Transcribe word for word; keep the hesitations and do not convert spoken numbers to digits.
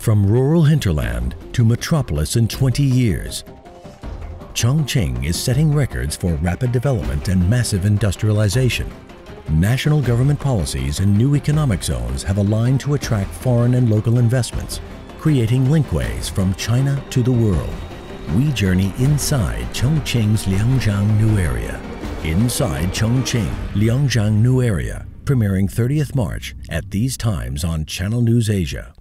From rural hinterland to metropolis in twenty years, Chongqing is setting records for rapid development and massive industrialization. National government policies and new economic zones have aligned to attract foreign and local investments, creating linkways from China to the world. We journey inside Chongqing's Liangjiang New Area. Inside Chongqing Liangjiang New Area, premiering thirtieth March at these times on Channel News Asia.